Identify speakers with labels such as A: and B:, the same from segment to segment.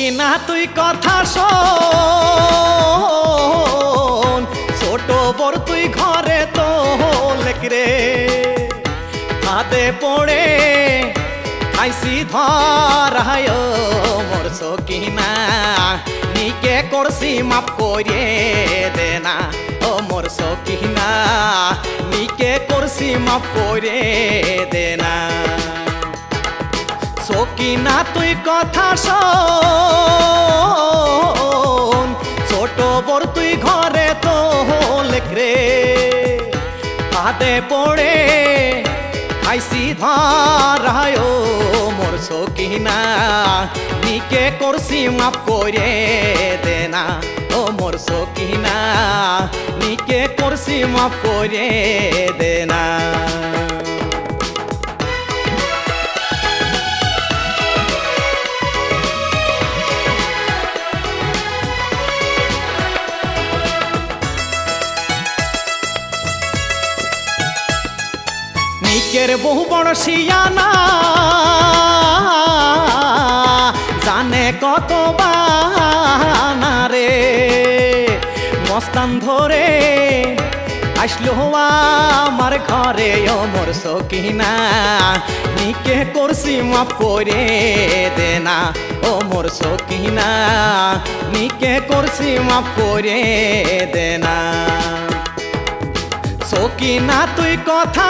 A: সকিনা তুই কথা শোন, ছোট বড় তুই ঘরে তো লেকরে হাতে পড়ে আইসি ধরায় মোর সকিনা নিকে করছি মাপ করে দেনা ও মোর সকিনা নিকে করছি মাপ করে দেনা। সকিনা তুই কথা শোন, ছোট বড় তুই ঘরে তো লেকরে হাতে পড়ে আইসি ধরায় মোর সকিনা নিকে করছি মাপ করে দেনা ও মোর সকিনা নিকে করছি মাপ করে দেনা। নিকের বহু বড় শিয়ানা জানে কত বানা রে, মস্তান ধরে আসলো আমার ঘরে ও মোর সকিনা নিকে করছি মাপ করে দেনা ও মোর সকিনা নিকে করছি মাপ করে দেনা। সকিনা তুই কথা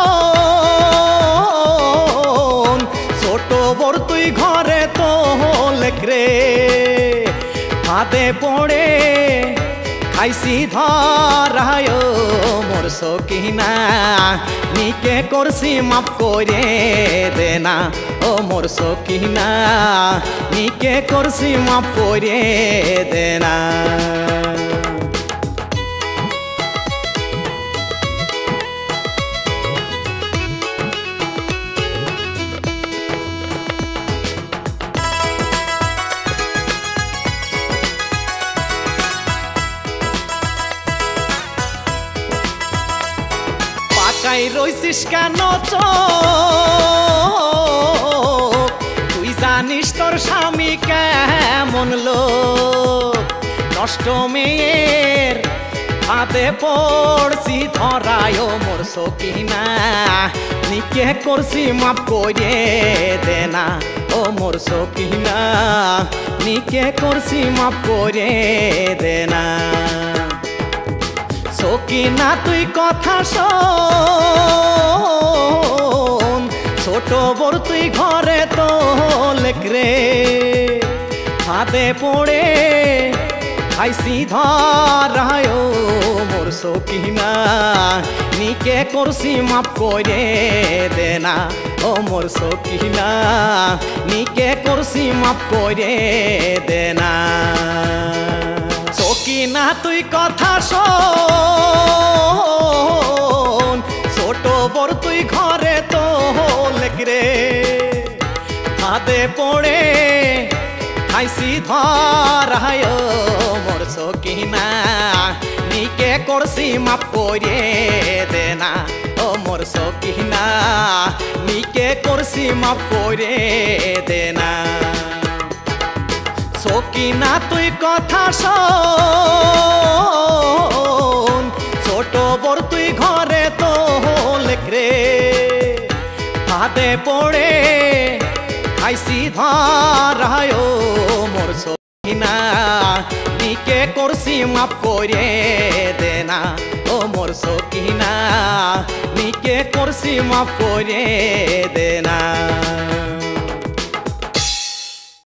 A: শোন, ছোট বড় তুই ঘরে তো লেকরে হাতে পড়ে খাইছি ধরায় মোর সকিনা নিকে করছি মাপ করে দেনা ও মোর সকিনা নিকে করছি মাপ করে দেনা। কাই রইছিস কেন চোখ, তুই জানিস তোর স্বামী কেমন লোক, নষ্ট মেয়ের হাতে পড়ছি ধরায় মোর সকিনা নিকে করছি মাপ করে দেনা ও মোর সকিনা নিকে করছি মাপ করে দেনা। সকিনা তুই কথা শোন, ছোট বড় তুই ঘরে তো লেকরে হাতে পড়ে আইসি ধরায় মোর সকিনা নিকে করছি মাপ করে দেনা ও মোর সকিনা নিকে করছি মাপ করে দেনা। সকিনা তুই কথা শোন, ছোট বড় তুই ঘরে তো লেকরে হাতে পড়ে খাইছি ধরায় মোর সকিনা নিকে করছি মাপ করে দেনা ও মোর সকিনা নিকে করছি মাপ করে দেনা। সকিনা তুই কথা শোন, ছোট বড় তুই ঘরে তো লেকরে হাতে পড়ে খাইছি ধরায় মোর সকিনা নিকে করছি মাপ করে দেনা ও মোর সকিনা নিকে করছি মাপ করে দেনা।